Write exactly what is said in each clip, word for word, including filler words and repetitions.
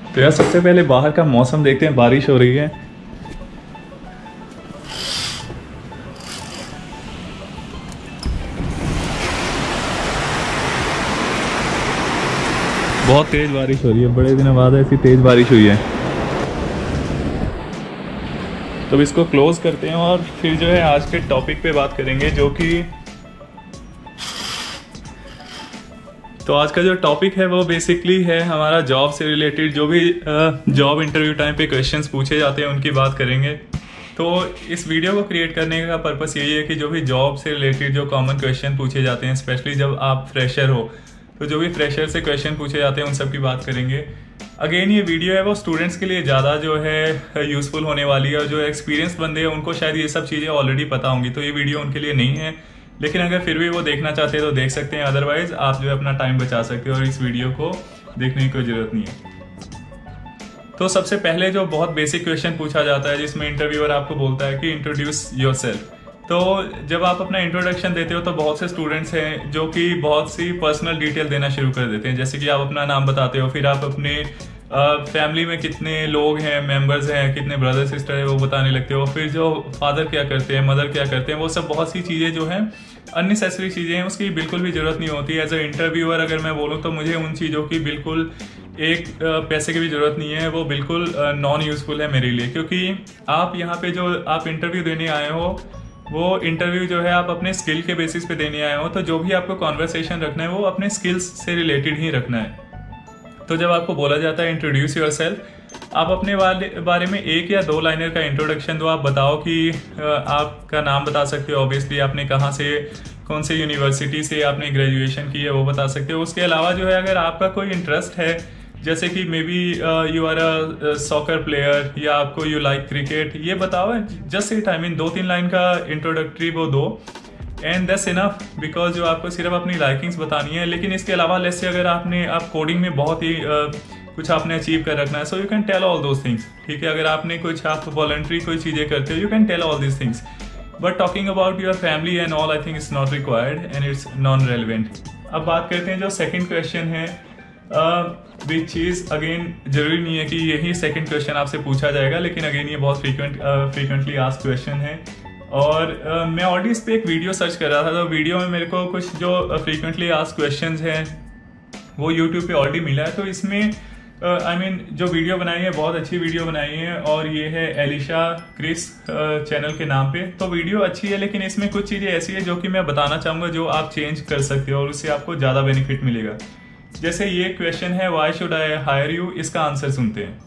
तो यार सबसे पहले बाहर का मौसम देखते हैं, बारिश हो रही है। बहुत तेज बारिश हो रही है, बड़े दिनों बाद ऐसी तेज बारिश हुई है। तो इसको क्लोज करते हैं और फिर जो है आज के टॉपिक पे बात करेंगे, जो कि तो आज का जो टॉपिक है वो बेसिकली है हमारा जॉब से रिलेटेड। जो भी जॉब इंटरव्यू टाइम पे क्वेश्चंस पूछे जाते हैं उनकी बात करेंगे। तो इस वीडियो को क्रिएट करने का पर्पस यही है कि जो भी जॉब से रिलेटेड जो कॉमन क्वेश्चन पूछे जाते हैं, स्पेशली जब आप फ्रेशर हो, तो जो भी फ्रेशर से क्वेश्चन पूछे जाते हैं उन सब की बात करेंगे। अगेन ये वीडियो है वो स्टूडेंट्स के लिए ज़्यादा जो है यूज़फुल होने वाली है, और जो एक्सपीरियंस बंदे हैं उनको शायद ये सब चीज़ें ऑलरेडी पता होंगी, तो ये वीडियो उनके लिए नहीं है। लेकिन अगर फिर भी वो देखना चाहते हैं तो देख सकते हैं, अदरवाइज आप जो है अपना टाइम बचा सकते हो और इस वीडियो को देखने की कोई ज़रूरत नहीं है। तो सबसे पहले जो बहुत बेसिक क्वेश्चन पूछा जाता है, जिसमें इंटरव्यूअर आपको बोलता है कि इंट्रोड्यूस योरसेल्फ। तो जब आप अपना इंट्रोडक्शन देते हो तो बहुत से स्टूडेंट्स हैं जो कि बहुत सी पर्सनल डिटेल देना शुरू कर देते हैं, जैसे कि आप अपना नाम बताते हो, फिर आप अपने फैमिली में कितने लोग हैं, मेंबर्स हैं, कितने ब्रदर सिस्टर है वो बताने लगते हो, फिर जो फादर क्या करते हैं, मदर क्या करते हैं, वो सब बहुत सी चीज़ें जो हैं अननेसेसरी चीज़ें हैं, उसकी बिल्कुल भी ज़रूरत नहीं होती। एज अ इंटरव्यूअर अगर मैं बोलूँ तो मुझे उन चीज़ों की बिल्कुल एक पैसे की भी ज़रूरत नहीं है, वो बिल्कुल नॉन यूज़फुल है मेरे लिए। क्योंकि आप यहाँ पे जो आप इंटरव्यू देने आए हो, वो इंटरव्यू जो है आप अपने स्किल के बेसिस पे देने आए हो, तो जो भी आपको कॉन्वर्सेशन रखना है वो अपने स्किल्स से रिलेटेड ही रखना है। तो जब आपको बोला जाता है इंट्रोड्यूस योरसेल्फ, आप अपने बारे में एक या दो लाइनर का इंट्रोडक्शन दो। आप बताओ कि आपका नाम बता सकते हो, ऑब्वियसली आपने कहाँ से, कौन से यूनिवर्सिटी से आपने ग्रेजुएशन की है वो बता सकते हो। उसके अलावा जो है अगर आपका कोई इंटरेस्ट है, जैसे कि maybe you are a soccer player या आपको यू लाइक क्रिकेट, ये बताओ। जस्ट इट आई मीन दो तीन लाइन का इंट्रोडक्टरी वो दो, एंड दैट्स इनफ, बिकॉज जो आपको सिर्फ अपनी लाइकिंग्स बतानी है। लेकिन इसके अलावा लेट्स से अगर आपने आप कोडिंग में बहुत ही uh, कुछ आपने अचीव कर रखना है, so you can tell all those things. ठीक है, अगर आपने कुछ आप वॉलंटरी कोई चीज़ें करते हो, you can tell all this things. But talking about your family and all, I think it's not required and it's non relevant. अब बात करते हैं जो सेकेंड क्वेश्चन है, विच चीज़ अगेन जरूरी नहीं है कि यही सेकंड क्वेश्चन आपसे पूछा जाएगा, लेकिन अगेन ये बहुत फ्रीक्वेंट फ्रीक्वेंटली आस्क्ड क्वेश्चन है। और uh, मैं ऑलरेडी इस पर एक वीडियो सर्च कर रहा था, तो वीडियो में मेरे को कुछ जो फ्रीक्वेंटली आस्क्ड क्वेश्चंस हैं वो यूट्यूब पे ऑलरेडी मिला है। तो इसमें I uh, mean I mean, जो वीडियो बनाई है बहुत अच्छी वीडियो बनाई है, और ये है एलिशा क्रिस चैनल के नाम पे। तो वीडियो अच्छी है, लेकिन इसमें कुछ चीज़ें ऐसी है जो कि मैं बताना चाहूँगा जो आप चेंज कर सकते हो और उससे आपको ज़्यादा बेनिफिट मिलेगा। जैसे ये क्वेश्चन है, why should I hire you, इसका आंसर सुनते हैं।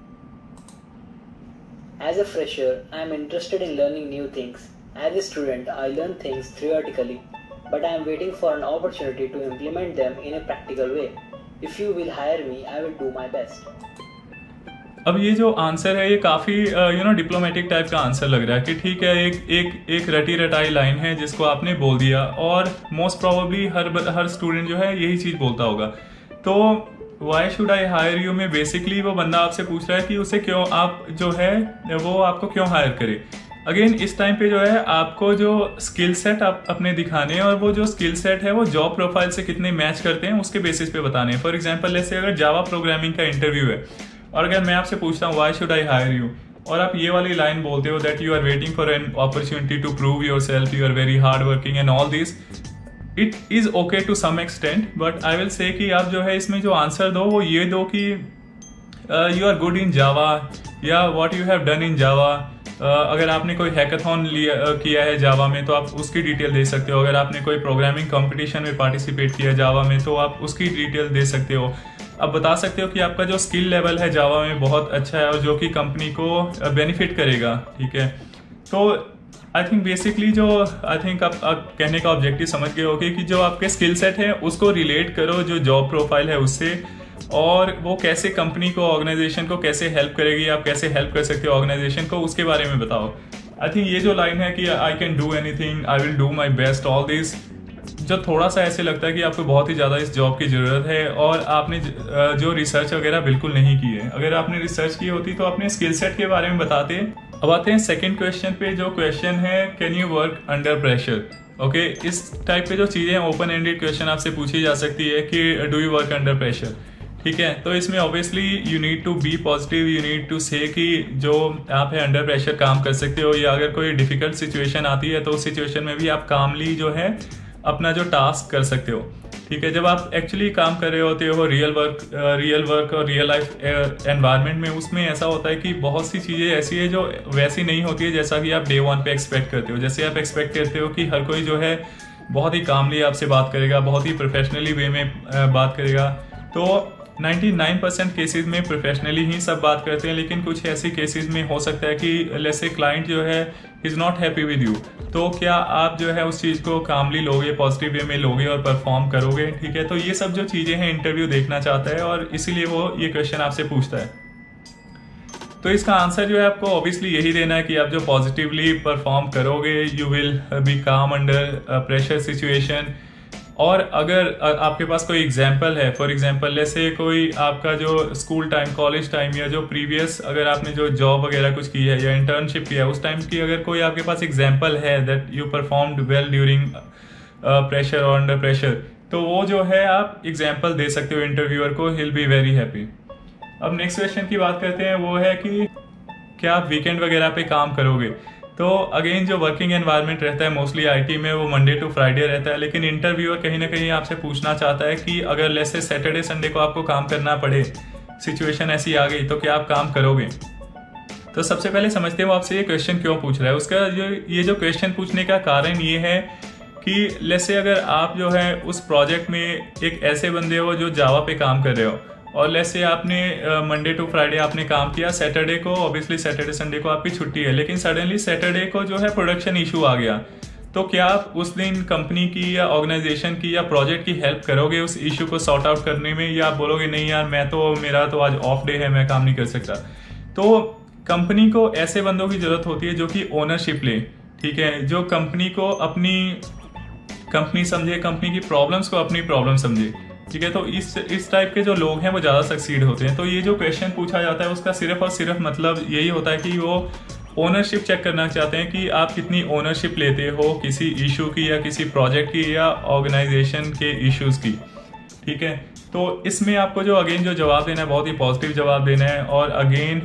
As a fresher, I am interested in learning new things. As a student, I learn things theoretically, but I am waiting for an opportunity to implement them in a practical way. If you will hire me, I will do my best. अब ये जो answer है ये काफ़ी you know diplomatic type का answer लग रहा है कि ठीक है, एक एक एक रटी रटाई लाइन है जिसको आपने बोल दिया, और मोस्ट प्रोबेबली हर हर स्टूडेंट जो है यही चीज़ बोलता होगा। तो why should I hire you में बेसिकली वो बंदा आपसे पूछ रहा है कि उसे क्यों आप जो है वो आपको क्यों हायर करे। अगेन इस टाइम पे जो है आपको जो स्किल सेट आप अपने दिखाने हैं, और वो जो स्किल सेट है वो जॉब प्रोफाइल से कितने मैच करते हैं उसके बेसिस पे बताने हैं। फॉर एग्जांपल जैसे अगर जावा प्रोग्रामिंग का इंटरव्यू है, और अगर मैं आपसे पूछता हूँ why should I hire you, और आप ये वाली लाइन बोलते हो that you are waiting for an opportunity to prove yourself, you are very hard working and all this, it is okay to some extent, but I will say कि आप जो है इसमें जो आंसर दो वो ये दो कि you are good in Java, या what you have done in Java. अगर आपने कोई हैकाथॉन लिया uh, किया है जावा में तो आप उसकी डिटेल दे सकते हो। अगर आपने कोई प्रोग्रामिंग कंपटीशन में पार्टिसिपेट किया जावा में तो आप उसकी डिटेल दे सकते हो। आप बता सकते हो कि आपका जो स्किल लेवल है जावा में बहुत अच्छा है और जो कि कंपनी को बेनिफिट करेगा। ठीक है, तो आई थिंक बेसिकली जो आई थिंक आप, आप कहने का ऑब्जेक्टिव समझ गए होगे कि जो आपके स्किल सेट है उसको रिलेट करो जो जॉब प्रोफाइल है उससे, और वो कैसे कंपनी को, ऑर्गेनाइजेशन को कैसे हेल्प करेगी, आप कैसे हेल्प कर सकते हो ऑर्गेनाइजेशन को, उसके बारे में बताओ। आई थिंक ये जो लाइन है कि I can do anything, I will do my best, all this, जो थोड़ा सा ऐसे लगता है कि आपको बहुत ही ज़्यादा इस जॉब की ज़रूरत है और आपने जो रिसर्च वगैरह बिल्कुल नहीं की है। अगर आपने रिसर्च की होती तो अपने स्किल सेट के बारे में बताते। अब आते हैं सेकंड क्वेश्चन पे, जो क्वेश्चन है can you work under pressure. Okay, इस टाइप पे जो चीज़ें ओपन एंडेड क्वेश्चन आपसे पूछी जा सकती है कि do you work under pressure. ठीक है। तो इसमें obviously you need to be positive, you need to say कि जो आप है अंडर प्रेशर काम कर सकते हो, या अगर कोई डिफिकल्ट सिचुएशन आती है तो उस सिचुएशन में भी आप कामली जो है अपना जो टास्क कर सकते हो। ठीक है, जब आप एक्चुअली काम कर रहे होते हो रियल वर्क रियल वर्क और रियल लाइफ एनवायरनमेंट में, उसमें ऐसा होता है कि बहुत सी चीज़ें ऐसी है जो वैसी नहीं होती है जैसा कि आप डे वन पे एक्सपेक्ट करते हो। जैसे आप एक्सपेक्ट करते हो कि हर कोई जो है बहुत ही कामली आपसे बात करेगा, बहुत ही प्रोफेशनली वे में बात करेगा। तो निन्यानवे परसेंट केसेस में प्रोफेशनली ही सब बात करते हैं, लेकिन कुछ ऐसे केसेस में हो सकता है कि लेट्स से क्लाइंट जो है is not happy with you. तो क्या आप जो है उस चीज़ को कामली लोगे, पॉजिटिव वे में लोगे और परफॉर्म करोगे। ठीक है, तो ये सब जो चीज़ें हैं इंटरव्यू देखना चाहता है और इसीलिए वो ये क्वेश्चन आपसे पूछता है। तो इसका आंसर जो है आपको ऑब्वियसली यही देना है कि आप जो पॉजिटिवली परफॉर्म करोगे, you will be calm under pressure situation. और अगर आपके पास कोई एग्जाम्पल है, फॉर एग्जाम्पल जैसे कोई आपका जो स्कूल टाइम, कॉलेज टाइम या जो प्रीवियस अगर आपने जो जॉब वगैरह कुछ की है या इंटर्नशिप किया है उस टाइम की अगर कोई आपके पास एग्जाम्पल है that you performed well during pressure और अंडर प्रेशर, तो वो जो है आप एग्जाम्पल दे सकते हो इंटरव्यूअर को, he will be very happy. अब नेक्स्ट क्वेश्चन की बात करते हैं, वो है कि क्या आप वीकेंड वगैरह पे काम करोगे। तो अगेन जो वर्किंग एनवायरनमेंट रहता है मोस्टली आईटी में वो मंडे टू फ्राइडे रहता है, लेकिन इंटरव्यूअर कहीं ना कहीं आपसे पूछना चाहता है कि अगर लेट्स से सैटरडे संडे को आपको काम करना पड़े, सिचुएशन ऐसी आ गई, तो क्या आप काम करोगे। तो सबसे पहले समझते हैं वो आपसे ये क्वेश्चन क्यों पूछ रहा है। उसका जो ये जो क्वेश्चन पूछने का कारण ये है कि लेट्स से अगर आप जो है उस प्रोजेक्ट में एक ऐसे बंदे हो जो जावा पे काम कर रहे हो और लेट्स से आपने मंडे टू फ्राइडे आपने काम किया, सैटरडे को ऑब्वियसली सैटरडे संडे को आपकी छुट्टी है, लेकिन सडनली सैटरडे को जो है प्रोडक्शन इशू आ गया, तो क्या आप उस दिन कंपनी की या ऑर्गेनाइजेशन की या प्रोजेक्ट की हेल्प करोगे उस इशू को सॉर्ट आउट करने में, या आप बोलोगे नहीं यार मैं तो मेरा तो आज ऑफ डे है, मैं काम नहीं कर सकता। तो कंपनी को ऐसे बंदों की जरूरत होती है जो कि ओनरशिप ले। ठीक है, जो कंपनी को अपनी कंपनी समझे, कंपनी की प्रॉब्लम्स को अपनी प्रॉब्लम समझे। ठीक है, तो इस इस टाइप के जो लोग हैं वो ज़्यादा सक्सीड होते हैं। तो ये जो क्वेश्चन पूछा जाता है उसका सिर्फ और सिर्फ मतलब यही होता है कि वो ओनरशिप चेक करना चाहते हैं कि आप कितनी ओनरशिप लेते हो किसी इशू की या किसी प्रोजेक्ट की या ऑर्गेनाइजेशन के इश्यूज की। ठीक है, तो इसमें आपको जो अगेन जो जवाब देना है बहुत ही पॉजिटिव जवाब देना है, और अगेन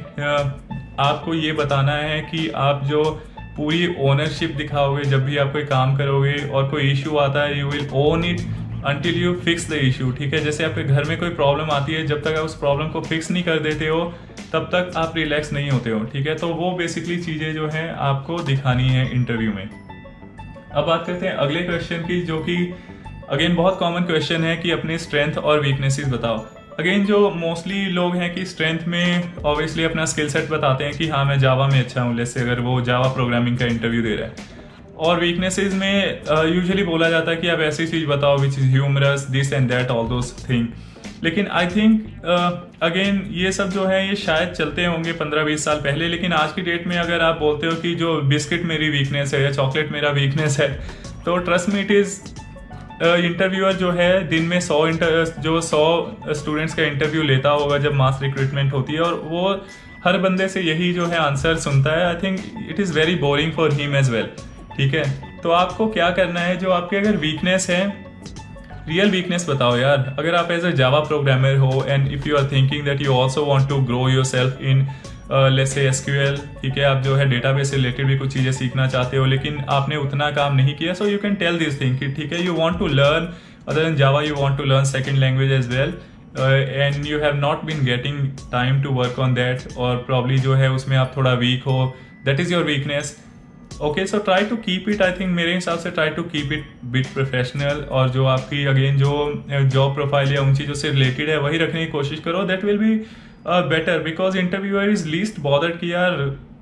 आपको ये बताना है कि आप जो पूरी ओनरशिप दिखाओगे जब भी आप कोई काम करोगे और कोई इशू आता है, you will own it until you fix the issue। ठीक है, जैसे आपके घर में कोई प्रॉब्लम आती है, जब तक आप उस प्रॉब्लम को फिक्स नहीं कर देते हो तब तक आप रिलैक्स नहीं होते हो। ठीक है, तो वो बेसिकली चीज़ें जो हैं आपको दिखानी है इंटरव्यू में। अब बात करते हैं अगले क्वेश्चन की, जो कि अगेन बहुत कॉमन क्वेश्चन है कि अपने स्ट्रेंथ और वीकनेसेस बताओ। अगेन जो मोस्टली लोग हैं कि स्ट्रेंथ में ऑब्वियसली अपना स्किल सेट बताते हैं कि हाँ मैं जावा में अच्छा हूँ, जैसे अगर वो जावा प्रोग्रामिंग का इंटरव्यू दे रहा है। और वीकनेसेस में यूजुअली uh, बोला जाता है कि आप ऐसी चीज़ बताओ which is humorous, this and that, all those thing. लेकिन आई थिंक अगेन ये सब जो है ये शायद चलते होंगे पंद्रह बीस साल पहले, लेकिन आज की डेट में अगर आप बोलते हो कि जो बिस्किट मेरी वीकनेस है या चॉकलेट मेरा वीकनेस है, तो trust me it is interviewer जो है दिन में सौ इंटर जो सौ स्टूडेंट्स का इंटरव्यू लेता होगा जब मास रिक्रूटमेंट होती है, और वो हर बंदे से यही जो है आंसर सुनता है। I think it is very boring for him as well. ठीक है, तो आपको क्या करना है, जो आपकी अगर वीकनेस है, रियल वीकनेस बताओ यार। अगर आप एज अ जावा प्रोग्रामर हो and if you are thinking that you also want to grow yourself in let's say SQL, ठीक है, आप जो है डेटाबेस से रिलेटेड भी कुछ चीज़ें सीखना चाहते हो लेकिन आपने उतना काम नहीं किया, so you can tell this thing कि ठीक है you want to learn other than Java, you want to learn second language as well and you have not been getting time to work on that, और probably जो है उसमें आप थोड़ा weak हो, that is your weakness. Okay, so try to keep it, I think मेरे हिसाब से try to keep it bit professional, और जो आपकी अगेन जो जॉब प्रोफाइल या उन चीज़ों से रिलेटेड है वही रखने की कोशिश करो, that will be better, because interviewer is least bothered कि यार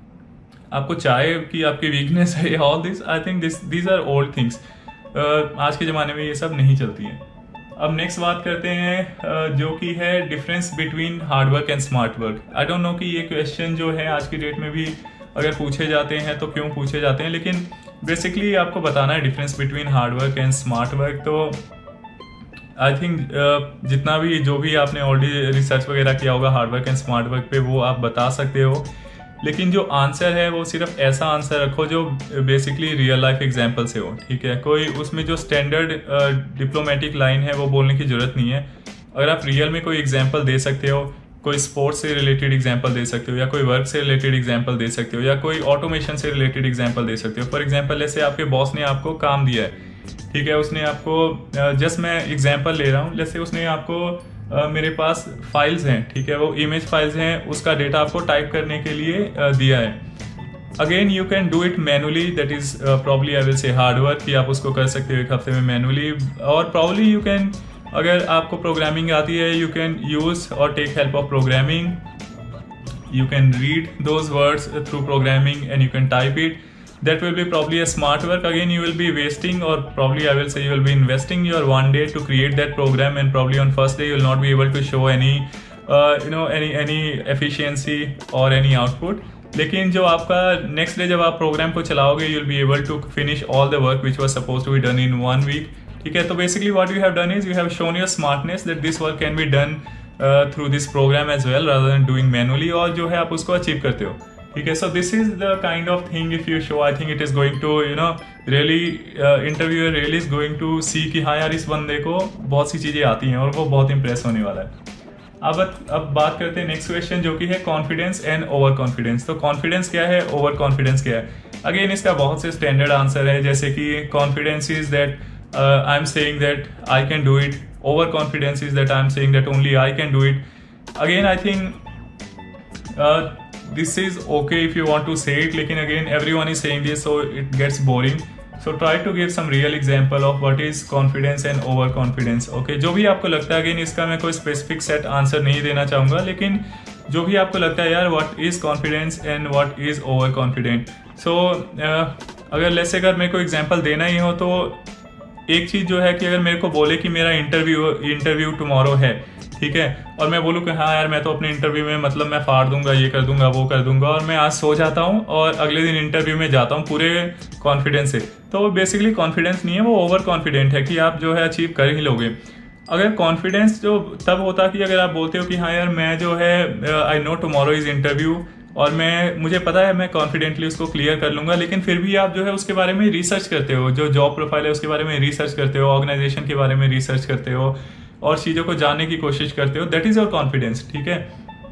आपको चाहे कि आपकी वीकनेस है, all this I think this these are old things. आज के ज़माने में ये सब नहीं चलती हैं। अब नेक्स्ट बात करते हैं uh, जो कि है difference between hard work and smart work. I don't know कि ये क्वेश्चन जो है आज की डेट में भी अगर पूछे जाते हैं तो क्यों पूछे जाते हैं, लेकिन बेसिकली आपको बताना है difference between hard work and smart work. तो आई थिंक uh, जितना भी जो भी आपने ऑलरेडी रिसर्च वगैरह किया होगा hard work and smart work पे, वो आप बता सकते हो, लेकिन जो आंसर है वो सिर्फ ऐसा आंसर रखो जो बेसिकली रियल लाइफ एग्जांपल से हो। ठीक है, कोई उसमें जो स्टैंडर्ड डिप्लोमेटिक लाइन है वो बोलने की जरूरत नहीं है। अगर आप रियल में कोई एग्जाम्पल दे सकते हो, कोई स्पोर्ट्स से रिलेटेड एग्जाम्पल दे सकते हो, या कोई वर्क से रिलेटेड एग्जाम्पल दे सकते हो, या कोई ऑटोमेशन से रिलेटेड एग्जाम्पल दे सकते हो। फॉर एग्जाम्पल जैसे आपके बॉस ने आपको काम दिया है, ठीक है, उसने आपको, जस्ट मैं एग्जाम्पल ले रहा हूँ, जैसे उसने आपको uh, मेरे पास फाइल्स हैं, ठीक है, वो इमेज फाइल्स हैं, उसका डेटा आपको टाइप करने के लिए uh, दिया है। Again you can do it manually, that is probably I will say hard work, कि आप उसको कर सकते हो एक हफ्ते में मैनुअली। और प्रॉब्ली यू कैन, अगर आपको प्रोग्रामिंग आती है, यू कैन यूज और take help of programming, you can read those words through programming and you can type it. That will be probably a smart work. Again, you will be wasting, or probably I will say you will be investing your one day to create that program, and probably on first day you will not be able to show any uh, you know any any efficiency or any output. लेकिन जो आपका next day जब आप programme को चलाओगे, you will be able to finish all the work which was supposed to be done in one week. ठीक है, तो basically what you have done is you have shown your smartness that this work can be done uh, through this program as well rather than doing manually, और जो है आप उसको achieve करते हो। ठीक है, so this is the kind of thing if you show, I think it is going to you know really interviewer really is going to see कि हाँ यार इस बंदे को बहुत सी चीजें आती हैं और वो बहुत इंप्रेस होने वाला है। अब अब बात करते हैं नेक्स्ट क्वेश्चन, जो कि है कॉन्फिडेंस एंड ओवर कॉन्फिडेंस। तो कॉन्फिडेंस क्या है, ओवर कॉन्फिडेंस क्या है? अगेन इसका बहुत से स्टैंडर्ड आंसर है, जैसे कि confidence is that I am saying that I can do it, over confidence is that I am saying that only I can do it. Again I think this is okay if you want to say it, लेकिन again everyone is saying this so it gets boring, so try to give some real example of what is confidence and overconfidence. okay, जो भी आपको लगता है, again इसका मैं कोई specific set answer नहीं देना चाहूंगा, लेकिन जो भी आपको लगता है यार what is confidence and what is overconfident. so uh, अगर लेट्स से अगर मेरे को एग्जांपल देना ही हो, तो एक चीज जो है कि अगर मेरे को बोले कि मेरा इंटरव्यू इंटरव्यू टुमारो है, ठीक है, और मैं बोलूँ कि हाँ यार मैं तो अपने इंटरव्यू में मतलब मैं फाड़ दूंगा, ये कर दूंगा, वो कर दूंगा, और मैं आज सो जाता हूँ और अगले दिन इंटरव्यू में जाता हूँ पूरे कॉन्फिडेंस से, तो बेसिकली कॉन्फिडेंस नहीं है, वो ओवर कॉन्फिडेंट है कि आप जो है अचीव कर ही लोगे। अगर कॉन्फिडेंस जो तब होता कि अगर आप बोलते हो कि हाँ यार मैं जो है I know tomorrow is interview, और मैं मुझे पता है मैं कॉन्फिडेंटली उसको क्लियर कर लूंगा, लेकिन फिर भी आप जो है उसके बारे में रिसर्च करते हो, जो जॉब प्रोफाइल है उसके बारे में रिसर्च करते हो, ऑर्गेनाइजेशन के बारे में रिसर्च करते हो और चीजों को जानने की कोशिश करते हो, दैट इज योर कॉन्फिडेंस। ठीक है,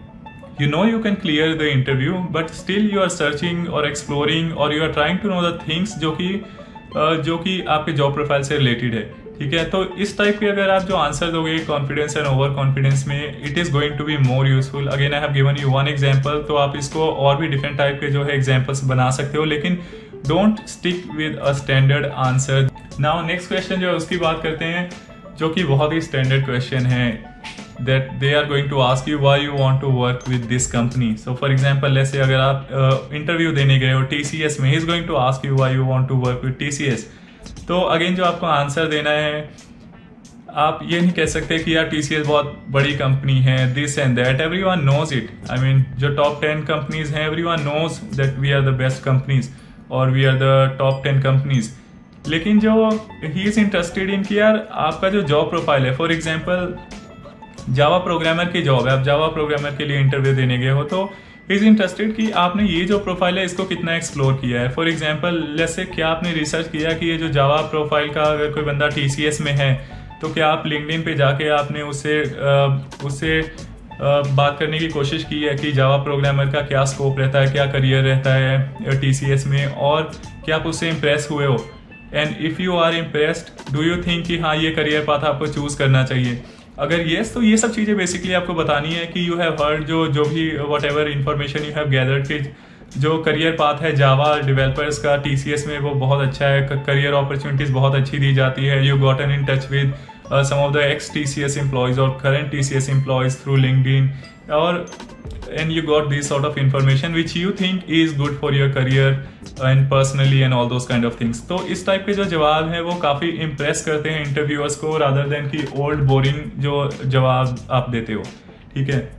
you know you can clear the interview but still you are searching और एक्सप्लोरिंग और you are trying to know the things जो कि जो कि आपके जॉब प्रोफाइल से रिलेटेड है। ठीक है, तो इस टाइप के अगर आप जो आंसर दोगे कॉन्फिडेंस एंड ओवर कॉन्फिडेंस में, it is going to be more useful. Again I have given you one example, तो आप इसको और भी डिफरेंट टाइप के जो है एग्जांपल्स बना सकते हो, लेकिन don't stick with a standard answer. Now next question जो है उसकी बात करते हैं, जो कि बहुत ही स्टैंडर्ड क्वेश्चन है, that they are going to ask you why you want to work with this company. So for example जैसे अगर आप इंटरव्यू uh, देने गए हो टीसीएस में, he is going to ask you why you want to work with TCS. तो अगेन जो आपको आंसर देना है, आप ये नहीं कह सकते कि यार टीसीएस बहुत बड़ी कंपनी है, this and that, everyone knows it. I mean जो टॉप टेन कंपनीज हैं, everyone knows that we are the best companies और we are the top ten companies. लेकिन जो ही इज इंटरेस्टेड इन कि यार आपका जो जॉब प्रोफाइल है, फॉर एग्जाम्पल जावा प्रोग्रामर की जॉब है, आप जावा प्रोग्रामर के लिए इंटरव्यू देने गए हो, तो इज इंटरेस्टेड कि आपने ये जो प्रोफाइल है इसको कितना एक्सप्लोर किया है। फॉर एग्जाम्पल जैसे क्या आपने रिसर्च किया कि ये जो जावा प्रोफाइल का अगर कोई बंदा टीसीएस में है, तो क्या आप लिंक्डइन पे जाके आपने उससे उससे बात करने की कोशिश की है कि जावा प्रोग्रामर का क्या स्कोप रहता है, क्या करियर रहता है टीसीएस में, और क्या आप उससे इम्प्रेस हुए हो? And if you are impressed, do you think कि हाँ ये करियर पाथ आपको चूज करना चाहिए? अगर येस, तो ये सब चीजें बेसिकली आपको बतानी है कि यू हैव हर्ड जो जो भी whatever information you have gathered कि जो करियर पाथ है जावा डेवलपर्स का टीसीएस में वो बहुत अच्छा है, करियर अपॉर्चुनिटीज बहुत अच्छी दी जाती है, you gotten in touch with some of the ex TCS employees और current TCS employees through LinkedIn, और and you got this sort of information which you think is good for your career and personally and all those kind of things. तो इस type के जो जवाब है वो काफी इम्प्रेस करते हैं इंटरव्यूअर्स को, रादर देन कि ओल्ड बोरिंग जो जवाब आप देते हो। ठीक है,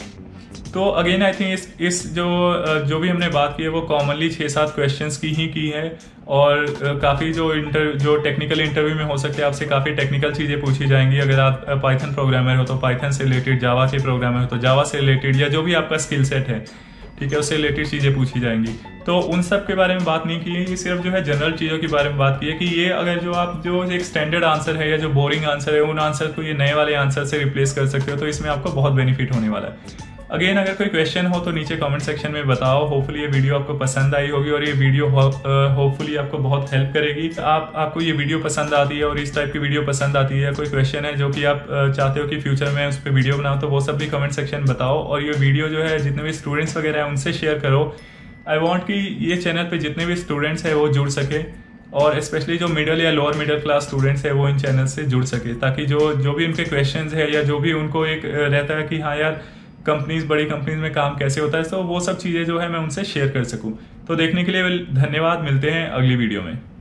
तो अगेन आई थिंक इस इस जो जो भी हमने बात की है वो कॉमनली छः सात क्वेश्चंस की ही की है, और काफ़ी जो इंटर जो टेक्निकल इंटरव्यू में हो सकते हैं आपसे काफ़ी टेक्निकल चीज़ें पूछी जाएंगी। अगर आप पाइथन प्रोग्रामर हो तो पाइथन से रिलेटेड, जावा के प्रोग्रामर हो तो जावा से रिलेटेड, या जो भी आपका स्किल सेट है। ठीक है, उससे रिलेटेड चीज़ें पूछी जाएंगी। तो उन सब के बारे में बात नहीं की है, ये सिर्फ जो है जनरल चीज़ों के बारे में बात की है कि ये अगर जो आप जो एक स्टैंडर्ड आंसर है या जो बोरिंग आंसर है उन आंसर को ये नए वाले आंसर से रिप्लेस कर सकते हो, तो इसमें आपको बहुत बेनिफिट होने वाला है। अगेन अगर कोई क्वेश्चन हो तो नीचे कमेंट सेक्शन में बताओ। होपफुली ये वीडियो आपको पसंद आई होगी और ये वीडियो होपफुली आपको बहुत हेल्प करेगी। आप आपको ये वीडियो पसंद आती है और इस टाइप की वीडियो पसंद आती है, कोई क्वेश्चन है जो कि आप चाहते हो कि फ्यूचर में उस पर वीडियो बनाओ, तो वो सब भी कमेंट सेक्शन में बताओ। और ये वीडियो जो है जितने भी स्टूडेंट्स वगैरह हैं उनसे शेयर करो। आई वॉन्ट कि ये चैनल पे जितने भी स्टूडेंट्स हैं वो जुड़ सके, और स्पेशली जो मिडिल या लोअर मिडिल क्लास स्टूडेंट्स है वो इन चैनल से जुड़ सके, ताकि जो जो भी उनके क्वेश्चंस है या जो भी उनको एक रहता है कि हाँ यार कंपनीज बड़ी कंपनीज में काम कैसे होता है, तो वो सब चीज़ें जो है मैं उनसे शेयर कर सकूं। तो देखने के लिए धन्यवाद, मिलते हैं अगली वीडियो में।